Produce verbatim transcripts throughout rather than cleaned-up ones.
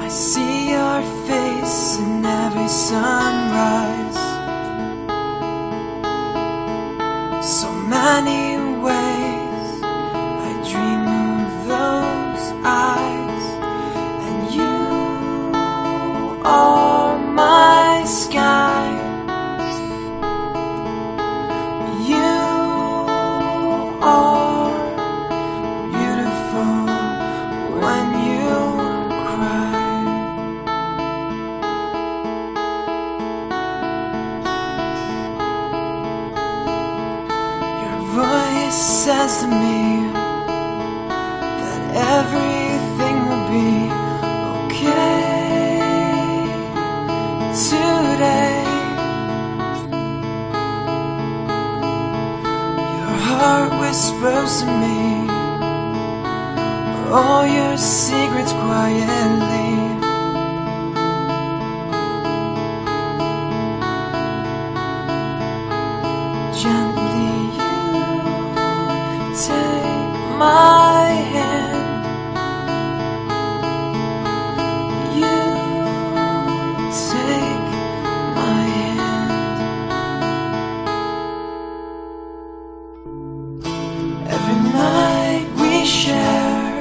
I see your face in every sunrise. So many ways I dream of those eyes, and you are my sky. You are beautiful when you cry. Your voice says to me that everything will be okay today. Your heart whispers to me all your secrets quietly. Gently you take my hand. You take my hand. Every night we share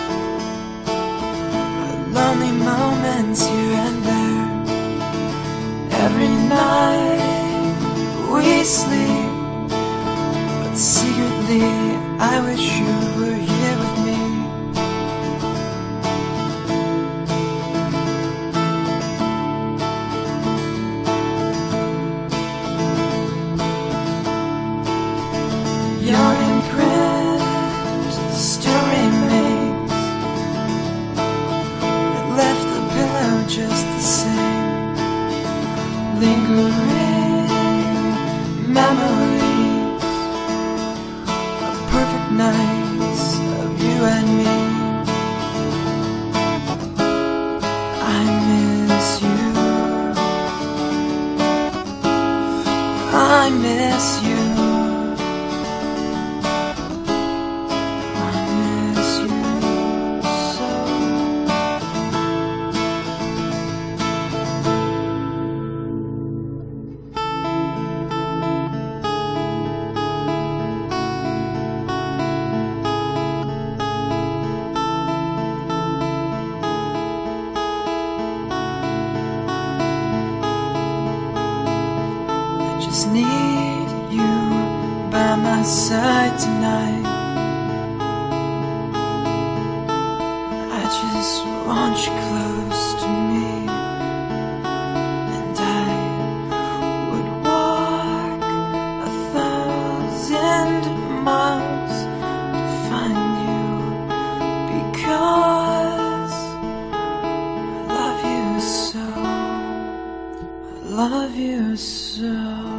lonely moments here and there. Every night we sleep, but secretly I wish you were here with me. Your imprint still remains. It left the pillow just the same. Lingering memories of perfect nights of you and me. I miss you. I miss you. I miss you so. Just need you by my side tonight. I just want you close to me, and I would walk a thousand miles to find you, because I love you so. I love you so.